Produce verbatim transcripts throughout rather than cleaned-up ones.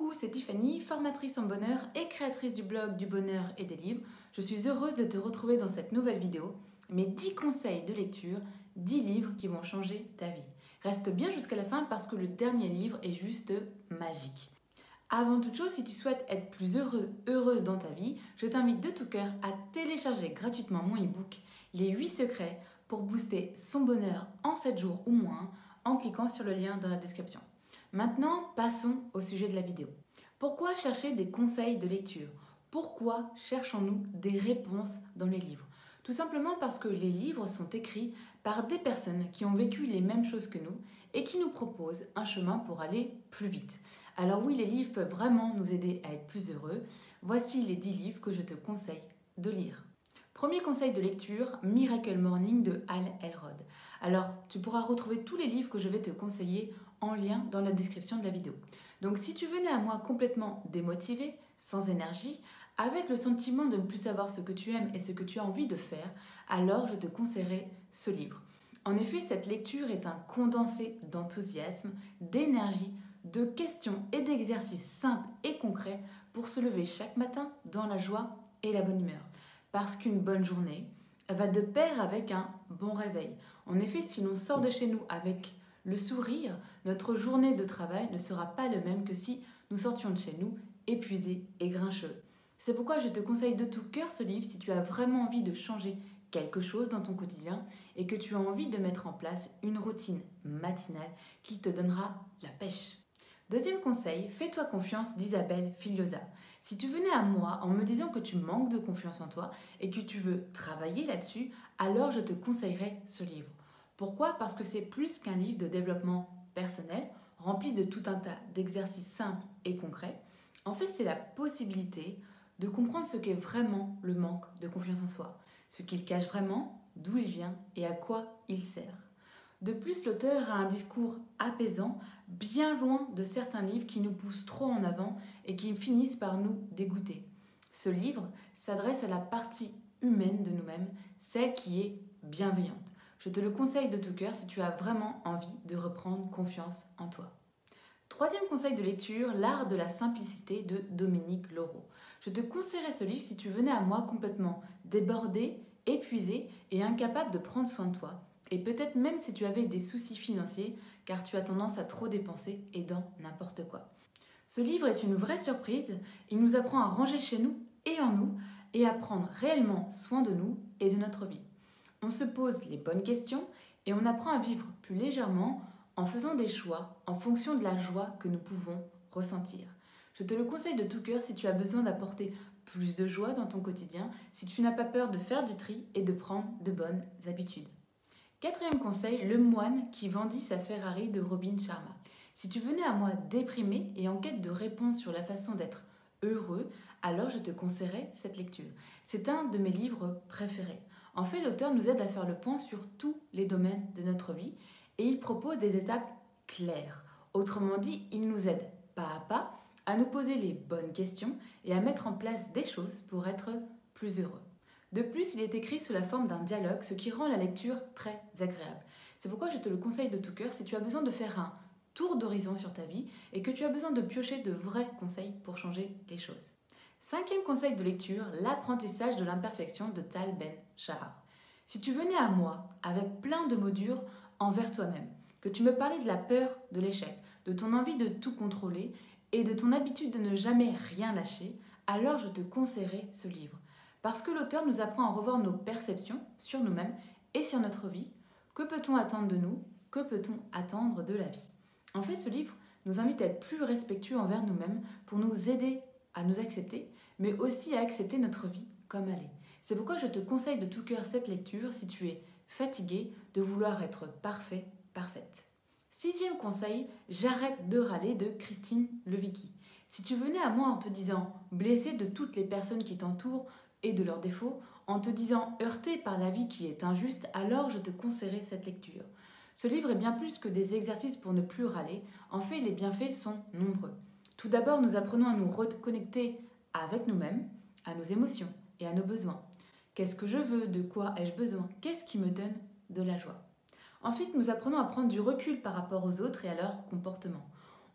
Coucou, c'est Tiffany, formatrice en bonheur et créatrice du blog du bonheur et des livres. Je suis heureuse de te retrouver dans cette nouvelle vidéo. Mes dix conseils de lecture, dix livres qui vont changer ta vie. Reste bien jusqu'à la fin parce que le dernier livre est juste magique. Avant toute chose, si tu souhaites être plus heureux, heureuse dans ta vie, je t'invite de tout cœur à télécharger gratuitement mon e-book Les huit secrets pour booster son bonheur en sept jours ou moins en cliquant sur le lien dans la description. Maintenant, passons au sujet de la vidéo. Pourquoi chercher des conseils de lecture? Pourquoi cherchons-nous des réponses dans les livres? Tout simplement parce que les livres sont écrits par des personnes qui ont vécu les mêmes choses que nous et qui nous proposent un chemin pour aller plus vite. Alors oui, les livres peuvent vraiment nous aider à être plus heureux. Voici les dix livres que je te conseille de lire. Premier conseil de lecture, Miracle Morning de Hal Elrod. Alors, tu pourras retrouver tous les livres que je vais te conseiller en lien dans la description de la vidéo. Donc si tu venais à moi complètement démotivé, sans énergie, avec le sentiment de ne plus savoir ce que tu aimes et ce que tu as envie de faire, alors je te conseillerais ce livre. En effet, cette lecture est un condensé d'enthousiasme, d'énergie, de questions et d'exercices simples et concrets pour se lever chaque matin dans la joie et la bonne humeur. Parce qu'une bonne journée va de pair avec un bon réveil. En effet, si l'on sort de chez nous avec le sourire, notre journée de travail ne sera pas le même que si nous sortions de chez nous épuisés et grincheux. C'est pourquoi je te conseille de tout cœur ce livre si tu as vraiment envie de changer quelque chose dans ton quotidien et que tu as envie de mettre en place une routine matinale qui te donnera la pêche. Deuxième conseil, fais-toi confiance d'Isabelle Filiosa. Si tu venais à moi en me disant que tu manques de confiance en toi et que tu veux travailler là-dessus, alors je te conseillerais ce livre. Pourquoi? Parce que c'est plus qu'un livre de développement personnel, rempli de tout un tas d'exercices simples et concrets. En fait, c'est la possibilité de comprendre ce qu'est vraiment le manque de confiance en soi, ce qu'il cache vraiment, d'où il vient et à quoi il sert. De plus, l'auteur a un discours apaisant, bien loin de certains livres qui nous poussent trop en avant et qui finissent par nous dégoûter. Ce livre s'adresse à la partie humaine de nous-mêmes, celle qui est bienveillante. Je te le conseille de tout cœur si tu as vraiment envie de reprendre confiance en toi. Troisième conseil de lecture, L'art de la simplicité de Dominique Laureau. Je te conseillerais ce livre si tu venais à moi complètement débordé, épuisé et incapable de prendre soin de toi. Et peut-être même si tu avais des soucis financiers, car tu as tendance à trop dépenser et dans n'importe quoi. Ce livre est une vraie surprise. Il nous apprend à ranger chez nous et en nous et à prendre réellement soin de nous et de notre vie. On se pose les bonnes questions et on apprend à vivre plus légèrement en faisant des choix en fonction de la joie que nous pouvons ressentir. Je te le conseille de tout cœur si tu as besoin d'apporter plus de joie dans ton quotidien, si tu n'as pas peur de faire du tri et de prendre de bonnes habitudes. Quatrième conseil, Le moine qui vendit sa Ferrari de Robin Sharma. Si tu venais à moi déprimé et en quête de réponses sur la façon d'être heureux, alors je te conseillerais cette lecture. C'est un de mes livres préférés. En fait, l'auteur nous aide à faire le point sur tous les domaines de notre vie et il propose des étapes claires. Autrement dit, il nous aide pas à pas à nous poser les bonnes questions et à mettre en place des choses pour être plus heureux. De plus, il est écrit sous la forme d'un dialogue, ce qui rend la lecture très agréable. C'est pourquoi je te le conseille de tout cœur si tu as besoin de faire un tour d'horizon sur ta vie et que tu as besoin de piocher de vrais conseils pour changer les choses. Cinquième conseil de lecture, L'apprentissage de l'imperfection de Tal Ben-Shahar. Si tu venais à moi avec plein de mots durs envers toi-même, que tu me parlais de la peur de l'échec, de ton envie de tout contrôler et de ton habitude de ne jamais rien lâcher, alors je te conseillerais ce livre. Parce que l'auteur nous apprend à revoir nos perceptions sur nous-mêmes et sur notre vie. Que peut-on attendre de nous? Que peut-on attendre de la vie? En fait, ce livre nous invite à être plus respectueux envers nous-mêmes pour nous aider à nous accepter, mais aussi à accepter notre vie comme elle est. C'est pourquoi je te conseille de tout cœur cette lecture si tu es fatigué de vouloir être parfait, parfaite. Sixième conseil, J'arrête de râler de Christine Levicki. Si tu venais à moi en te disant blessé de toutes les personnes qui t'entourent et de leurs défauts, en te disant heurté par la vie qui est injuste, alors je te conseillerais cette lecture. Ce livre est bien plus que des exercices pour ne plus râler. En fait, les bienfaits sont nombreux. Tout d'abord, nous apprenons à nous reconnecter avec nous-mêmes, à nos émotions et à nos besoins. Qu'est-ce que je veux? De quoi ai-je besoin? Qu'est-ce qui me donne de la joie? Ensuite, nous apprenons à prendre du recul par rapport aux autres et à leur comportement.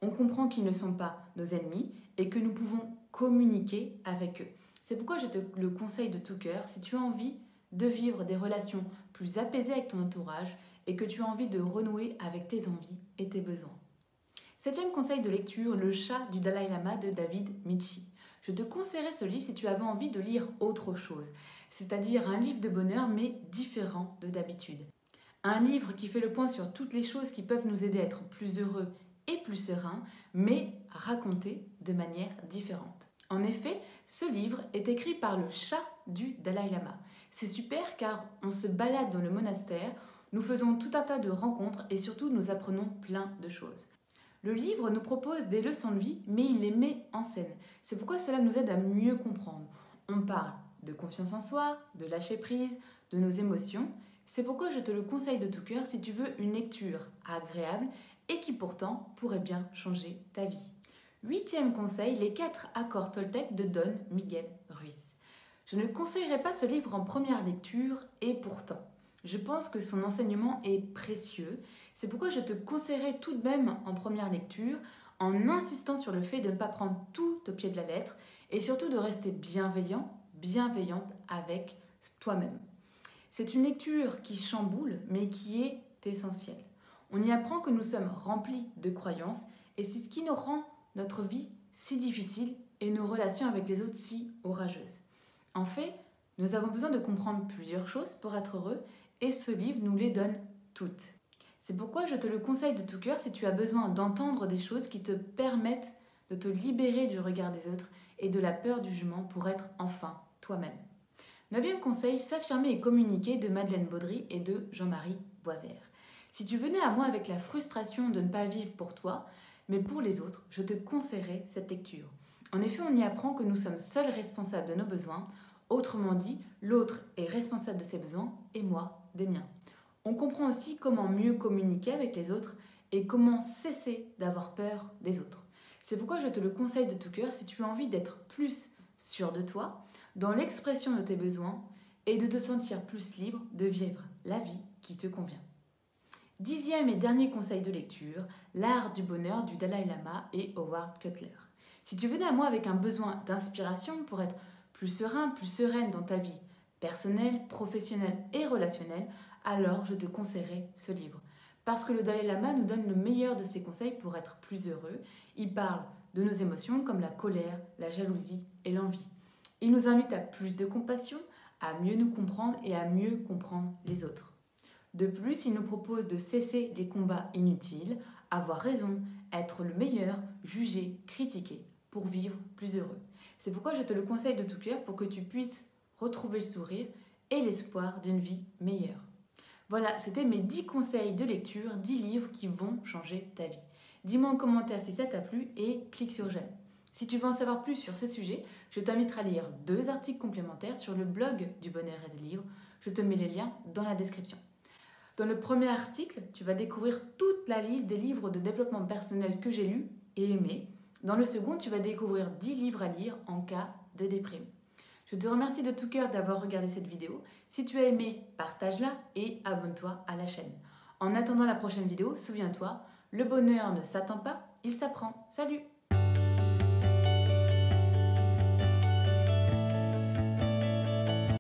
On comprend qu'ils ne sont pas nos ennemis et que nous pouvons communiquer avec eux. C'est pourquoi je te le conseille de tout cœur, si tu as envie de vivre des relations plus apaisées avec ton entourage et que tu as envie de renouer avec tes envies et tes besoins. Septième conseil de lecture, Le chat du Dalai Lama de David Michi. Je te conseillerais ce livre si tu avais envie de lire autre chose, c'est-à-dire un livre de bonheur mais différent de d'habitude. Un livre qui fait le point sur toutes les choses qui peuvent nous aider à être plus heureux et plus sereins, mais raconté de manière différente. En effet, ce livre est écrit par le chat du Dalai Lama. C'est super car on se balade dans le monastère, nous faisons tout un tas de rencontres et surtout nous apprenons plein de choses. Le livre nous propose des leçons de vie, mais il les met en scène. C'est pourquoi cela nous aide à mieux comprendre. On parle de confiance en soi, de lâcher prise, de nos émotions. C'est pourquoi je te le conseille de tout cœur si tu veux une lecture agréable et qui pourtant pourrait bien changer ta vie. Huitième conseil, les quatre accords Toltec de Don Miguel Ruiz. Je ne conseillerais pas ce livre en première lecture et pourtant, je pense que son enseignement est précieux. C'est pourquoi je te conseillerais tout de même en première lecture en insistant sur le fait de ne pas prendre tout au pied de la lettre et surtout de rester bienveillant, bienveillante avec toi-même. C'est une lecture qui chamboule mais qui est essentielle. On y apprend que nous sommes remplis de croyances et c'est ce qui nous rend notre vie si difficile et nos relations avec les autres si orageuses. En fait, nous avons besoin de comprendre plusieurs choses pour être heureux et ce livre nous les donne toutes. C'est pourquoi je te le conseille de tout cœur si tu as besoin d'entendre des choses qui te permettent de te libérer du regard des autres et de la peur du jugement pour être enfin toi-même. Neuvième conseil, S'affirmer et communiquer de Madeleine Baudry et de Jean-Marie Boisvert. Si tu venais à moi avec la frustration de ne pas vivre pour toi, mais pour les autres, je te conseillerais cette lecture. En effet, on y apprend que nous sommes seuls responsables de nos besoins. Autrement dit, l'autre est responsable de ses besoins et moi des miens. On comprend aussi comment mieux communiquer avec les autres et comment cesser d'avoir peur des autres. C'est pourquoi je te le conseille de tout cœur si tu as envie d'être plus sûr de toi, dans l'expression de tes besoins et de te sentir plus libre de vivre la vie qui te convient. Dixième et dernier conseil de lecture, L'art du bonheur du Dalai Lama et Howard Cutler. Si tu venais à moi avec un besoin d'inspiration pour être plus serein, plus sereine dans ta vie personnelle, professionnelle et relationnelle, alors je te conseillerais ce livre. Parce que le Dalai Lama nous donne le meilleur de ses conseils pour être plus heureux. Il parle de nos émotions comme la colère, la jalousie et l'envie. Il nous invite à plus de compassion, à mieux nous comprendre et à mieux comprendre les autres. De plus, il nous propose de cesser les combats inutiles, avoir raison, être le meilleur, juger, critiquer, pour vivre plus heureux. C'est pourquoi je te le conseille de tout cœur pour que tu puisses retrouver le sourire et l'espoir d'une vie meilleure. Voilà, c'était mes dix conseils de lecture, dix livres qui vont changer ta vie. Dis-moi en commentaire si ça t'a plu et clique sur j'aime. Si tu veux en savoir plus sur ce sujet, je t'inviterai à lire deux articles complémentaires sur le blog du bonheur et des livres. Je te mets les liens dans la description. Dans le premier article, tu vas découvrir toute la liste des livres de développement personnel que j'ai lus et aimés. Dans le second, tu vas découvrir dix livres à lire en cas de déprime. Je te remercie de tout cœur d'avoir regardé cette vidéo. Si tu as aimé, partage-la et abonne-toi à la chaîne. En attendant la prochaine vidéo, souviens-toi, le bonheur ne s'attend pas, il s'apprend. Salut!